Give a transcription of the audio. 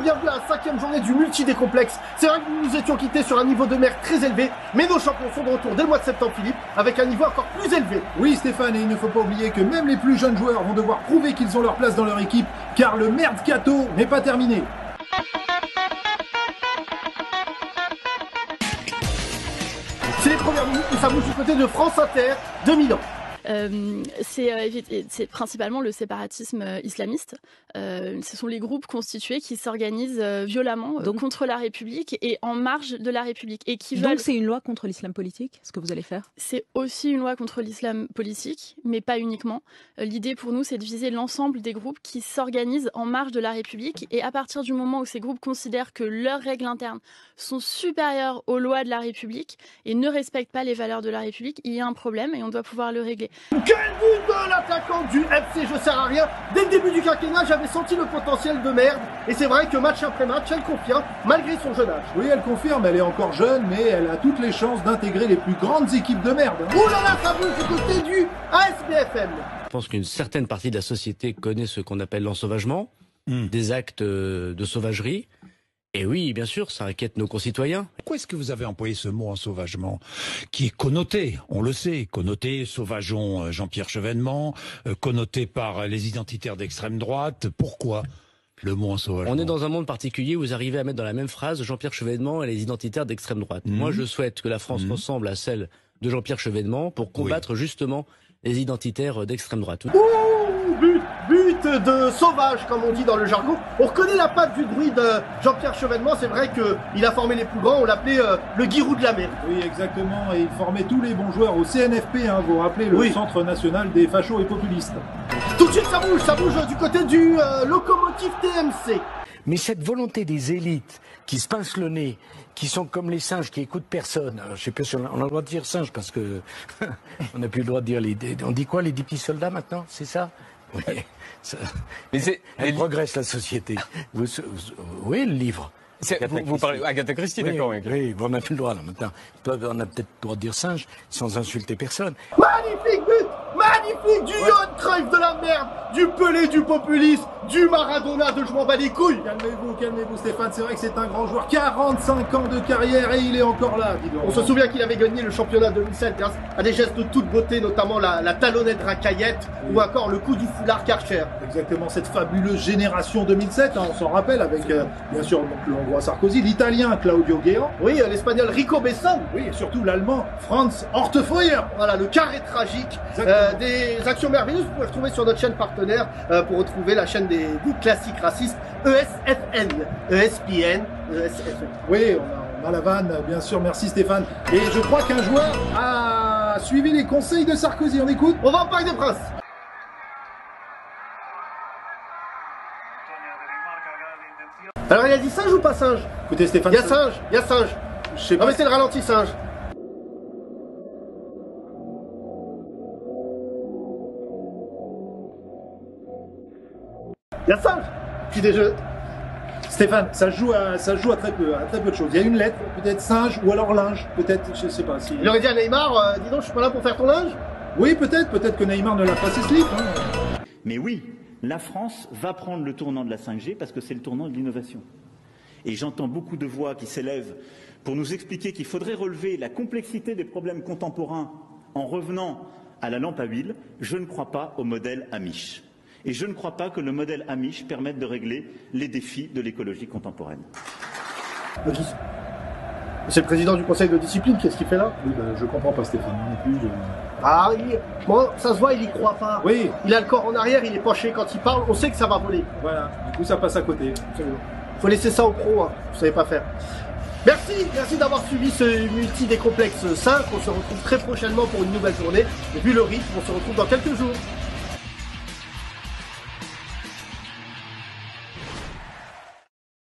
bienvenue à la 5e journée du multi-décomplexe. C'est vrai que nous nous étions quittés sur un niveau de mer très élevé, mais nos champions sont de retour dès le mois de septembre, Philippe, avec un niveau encore plus élevé. Oui Stéphane, et il ne faut pas oublier que même les plus jeunes joueurs vont devoir prouver qu'ils ont leur place dans leur équipe, car le mercato n'est pas terminé. C'est les premières minutes et ça bouge du côté de France Inter de Milan. C'est principalement le séparatisme islamiste. Ce sont les groupes constitués qui s'organisent violemment contre la République et en marge de la République. Et qui Donc c'est une loi contre l'islam politique, ce que vous allez faire? C'est aussi une loi contre l'islam politique, mais pas uniquement. L'idée pour nous, c'est de viser l'ensemble des groupes qui s'organisent en marge de la République. Et à partir du moment où ces groupes considèrent que leurs règles internes sont supérieures aux lois de la République et ne respectent pas les valeurs de la République, il y a un problème et on doit pouvoir le régler. Quel but de l'attaquant du FC Je sers à rien. Dès le début du quinquennat, j'avais senti le potentiel de merde. Et c'est vrai que match après match, elle confirme, malgré son jeune âge. Oui, elle confirme, elle est encore jeune, mais elle a toutes les chances d'intégrer les plus grandes équipes de merde. Ouh là là, ça bouge du côté du ASBFM. Je pense qu'une certaine partie de la société connaît ce qu'on appelle l'ensauvagement, des actes de sauvagerie. Et oui, bien sûr, ça inquiète nos concitoyens. Pourquoi est-ce que vous avez employé ce mot ensauvagement, qui est connoté, on le sait, connoté, sauvageons Jean-Pierre Chevènement, connoté par les identitaires d'extrême droite? Pourquoi le mot ensauvagement? On est dans un monde particulier où vous arrivez à mettre dans la même phrase Jean-Pierre Chevènement et les identitaires d'extrême droite. Moi, je souhaite que la France ressemble à celle de Jean-Pierre Chevènement pour combattre justement les identitaires d'extrême droite. Ouh, but de sauvage, comme on dit dans le jargon. On reconnaît la patte du druide Jean-Pierre Chevènement. C'est vrai qu'il a formé les plus grands. On l'appelait le Giroud de la mer. Oui, exactement. Et il formait tous les bons joueurs au CNFP, vous vous rappelez, le Centre National des Fachos et Populistes. Tout de suite, ça bouge du côté du locomotive TMC. Mais cette volonté des élites qui se pincent le nez, qui sont comme les singes, qui écoutent personne. Alors, je sais pas si on a le droit de dire singe parce que on n'a plus le droit de dire on dit quoi, les 10 petits soldats maintenant, c'est ça? Oui. Mais elle progresse la société. Oui, le livre. Vous parlez Agatha Christie, d'accord? Oui, on n'a plus le droit là maintenant. On a peut-être le droit de dire singe sans insulter personne. Magnifique but! Magnifique! Du Johan Cruyff de la merde! Du Pelé du populisme! Du Maradona de je m'en bats les couilles! Calmez-vous Stéphane, c'est vrai que c'est un grand joueur. 45 ans de carrière et il est encore là, dis donc. On se souvient qu'il avait gagné le championnat 2007 grâce à des gestes de toute beauté, notamment la talonnette racaillette ou encore le coup du foulard Karcher. Exactement, cette fabuleuse génération 2007, on s'en rappelle, avec bien sûr le Hongrois Sarkozy, l'Italien Claudio Guéant. Oui, l'Espagnol Rico Besson. Oui, et surtout l'Allemand Franz Hortefeuer. Voilà, le carré tragique. Des actions merveilleuses, vous pouvez retrouver sur notre chaîne partenaire pour retrouver la chaîne des classiques racistes ESFN, ESPN, ESFN. Oui, on a la vanne, bien sûr, merci Stéphane. Et je crois qu'un joueur a suivi les conseils de Sarkozy, on écoute? On va au Parc des Princes. Alors il a dit singe ou pas singe? Écoutez Stéphane, il y a singe. Je sais pas. Non mais c'est le ralenti singe. Il y a singe. Puis des jeux. Stéphane, ça joue à très peu de choses. Il y a une lettre, peut-être singe ou alors linge, peut-être, je sais pas si. Il aurait dit à Neymar, dis donc, je suis pas là pour faire ton linge. Oui, peut-être que Neymar ne l'a pas ses slips. Mais oui, la France va prendre le tournant de la 5G parce que c'est le tournant de l'innovation. Et j'entends beaucoup de voix qui s'élèvent pour nous expliquer qu'il faudrait relever la complexité des problèmes contemporains en revenant à la lampe à huile. Je ne crois pas au modèle Amish. Et je ne crois pas que le modèle Amish permette de régler les défis de l'écologie contemporaine. C'est le président du conseil de discipline, qu'est-ce qu'il fait là? Oui, je comprends pas Stéphane, non plus. Bon, ça se voit, il y croit pas. Oui. Il a le corps en arrière, il est penché quand il parle, on sait que ça va voler. Voilà, du coup ça passe à côté. Faut laisser ça aux pros, vous savez pas faire. Merci d'avoir suivi ce multi-décomplexe 5. On se retrouve très prochainement pour une nouvelle journée. Et puis le rythme, on se retrouve dans quelques jours.